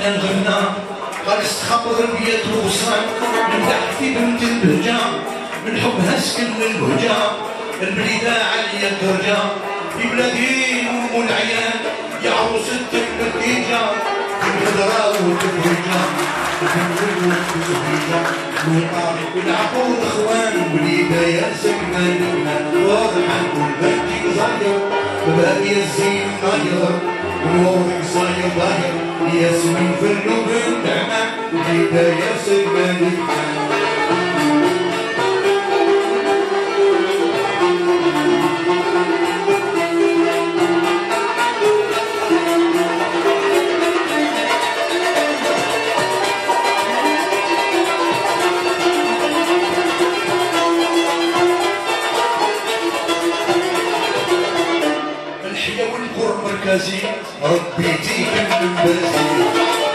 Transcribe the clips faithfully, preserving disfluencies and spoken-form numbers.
غنى الغنى غادي استخبر بيا الغصان من تحتي بنت البهجة من حبها سكن البهجة البليدة عالية الدرجة في بلادي أم العيان يا عروس الطفل الديجة في الهدرة والتفويجة والطارق والعفو الاخوان وليدة يا سكنة لبنان واضحة والبهجي صاير وباقي الزين طاير ونورك صاير ضاير ياسمين في اللبن تعمى وليدة يا سكنة لبنان ربي يجيك من بازي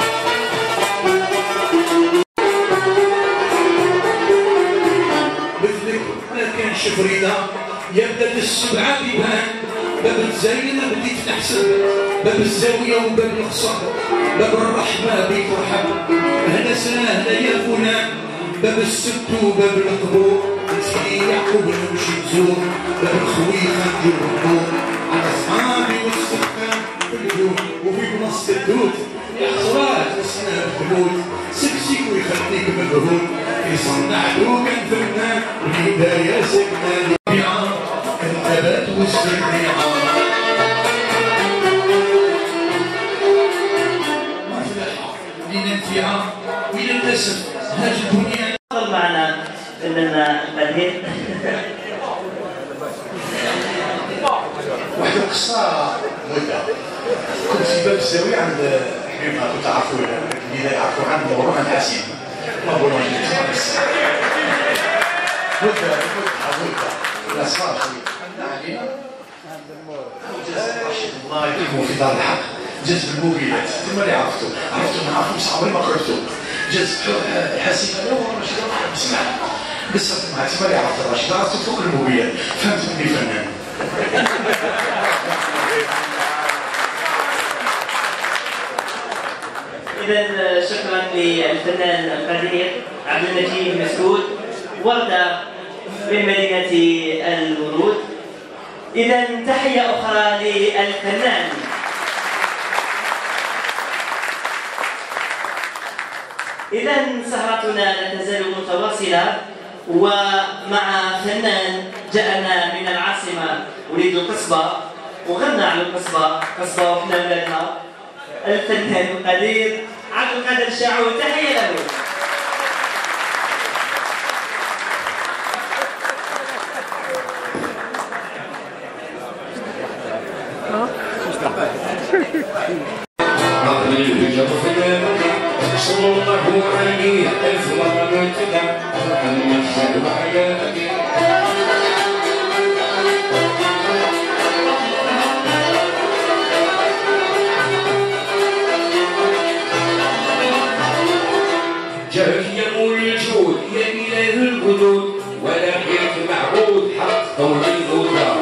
مثلك ما كانش فريدة يا بلاد السبعة بيبان باب الزين بديت نحسب باب الزاوية وباب القصر باب الرحمة بيك رحب هنا سهلة يا فلان باب السبت وباب القبور مسكين يعقوب نمشي نزور باب الخوي خنجر النور على اصحابي والسكان وفي منصة الدود يا خسرات اسمها الخلود سكسيك ويخليك مجهود يصنع دوكا فنان والهدايا سكنة لبيعة الثبات والسريعة مرفلحة لننفعة وإلى الأسف هذه الدنيا معنا فنان بديع واحد القصة مدة كنت في باب الزاوية عند حبيبنا كنت تعرفوا اللي يعرفوا عند مروان الحسين ما مروان الحسين مدة مدة مدة لا صار شوية عندنا علينا جاز رشيد الله يرحمه في دار الحق جاز بالموبيلات ثم اللي عرفتو عرفتو معاكم بس عمري ما قربتو جاز الحسين قال له رشيد الله اسمع بس مع ثم اللي عرفت رشيد عرفتو فوق الموبيلات فهمت مني فنان إذا شكرا للفنان القدير عبد المجيد مسعود وردة من مدينة الورود. إذا تحية أخرى للفنان. إذا سهرتنا لا تزال متواصلة ومع فنان جاءنا من العاصمة وليد القصبة وغنى على القصبة قصبة وحنا ولادها الفنان القدير عبد القادر الشاعور. تحية له. صلى الله عليه ألف مرة متدى محمد صلى على جاك يمول الجود يا إله الجدود ولا بيت معبود حق قول الهدى.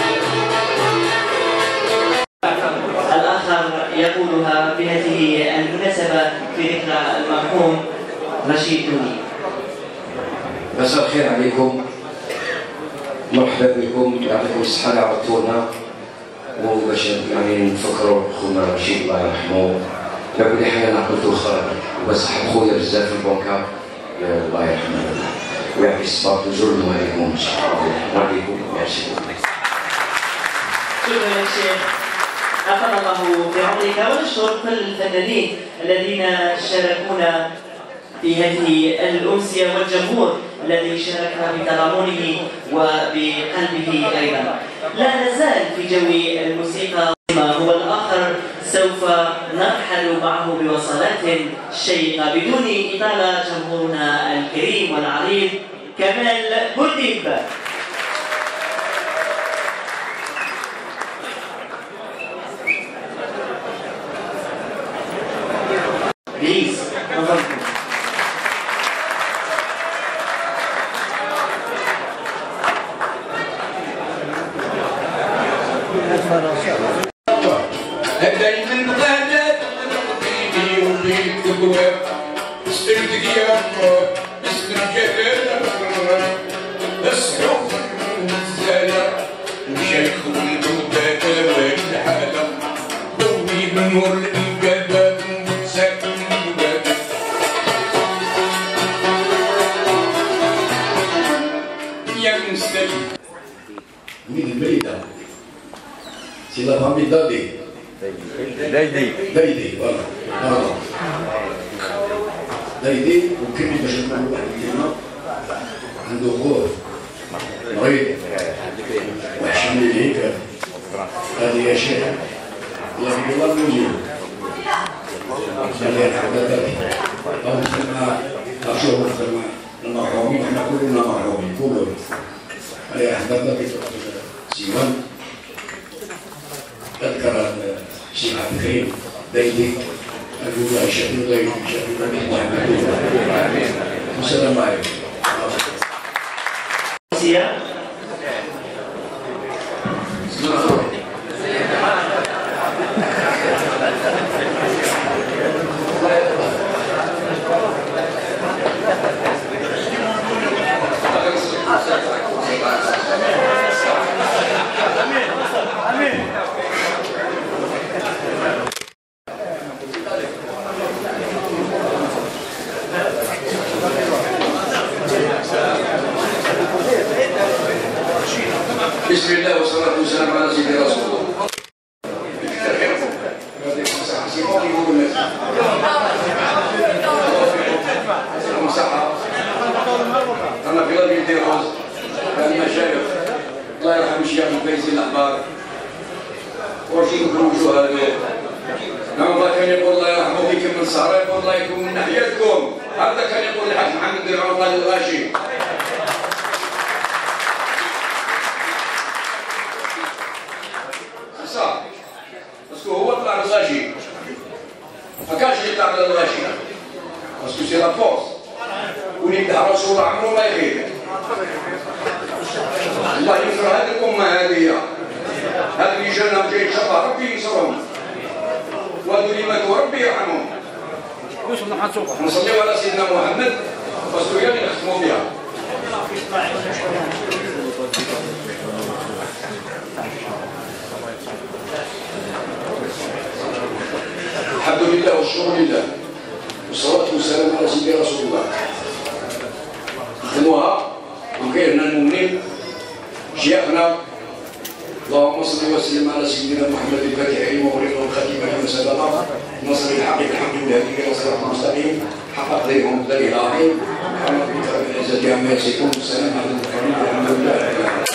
الآخر يقولها بهذه المناسبة في ذكرى المرحوم رشيد دوني. مساء الخير عليكم، مرحبا بكم، يعطيكم الصحة اللي عرفتونا وباش يعني نفكروا خونا رشيد الله يرحمه. على كل حال انا قلت خير وبصحب خويا بزاف في البنكة الله يرحمه ويعطي الصبر توجور المهاجمون ان شاء الله. عليكم ميرسي. شكرا يا شيخ، أفاد الله في عمرك ونشكر كل الفنانين الذين شاركونا في هذه الأمسية والجمهور الذي شارك بتضامنه وبقلبه أيضا. لا نزال في جو الموسيقى هو الآخر سوف نرحل معه بوصلات شيقة بدون إطالة. جمهورنا الكريم والعريض كمال بوديب. بليز نظركم. دايما غادات قلبي بيت الضوء سألتك يا الله اسم الجلال السحوف الزالة وشيخ الجودة والحالة ضوي بنور القلب ساكن الباب يا مستجيب مين البليدة؟ سي لا فامي دادي دايدي دايدي فوالا فوالا دايدي وكمل باش نقولوا واحد الكلمة عنده خوف مريض وحشني ليك هذه يا شيخ الله يقول الله يجيب الله يرحم ذاك أو نسمع أشوف نسمع المرحومين احنا كلنا مرحومين كلنا الله يرحم ذاك سيوان أذكر الشيخ عبد الكريم دايدي أقول له شكرا دايدي شكرا لك محمد والسلام عليكم. بسم الله والصلاة والسلام على سيدنا رسول الله. أنا في غادي ندير روز المشايخ الله يرحم الشيخ الفايزي الأحبار واش يقولوا الوجوه هذو نعم الله كان يقول الله يرحمه بكم من سهرة يقول الله يكون من ناحيتكم هذا كان يقول الحاج محمد بن عمر الغاشي صح باسكو هو طلع الغاشي ما كانش يطلع على الغاشي باسكو سي لا فورس واللي يدعى رسول عمره ما يغيب الله ينصر هذه الامه هذه هذه اللي جانا وجاي شفا ربي ينصرهم وهذو اللي ماتوا ربي يرحمهم نصليو على سيدنا محمد باسكو هي اللي نختموا بها الحمد لله والشكر لله والصلاة والسلام على سيدنا رسول الله. نختموها وكيرنا المؤمنين شيخنا اللهم صل وسلم على سيدنا محمد الفاتح المغرق والخاتم لما سبق نصر الحق الحمد لله الى صراط المستقيم حق قدرهم الذي العظيم محمد بن رب العزة عما يصفون السلام على المرسلين والحمد لله رب العالمين.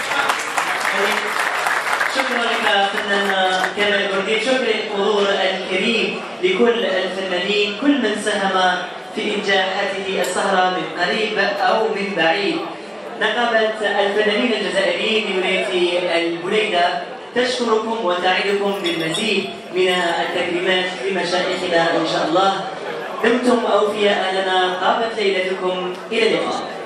شكرا لك فنان كامل البردي، شكرا للحضور الكريم لكل الفنانين كل من ساهم في إنجاح هذه السهرة من قريب أو من بعيد. نقابة الفنانين الجزائريين بولاية البليدة تشكركم وتعدكم بالمزيد من التكريمات لمشايخنا إن شاء الله. دمتم أوفياء لنا، طابت ليلتكم، إلى اللقاء.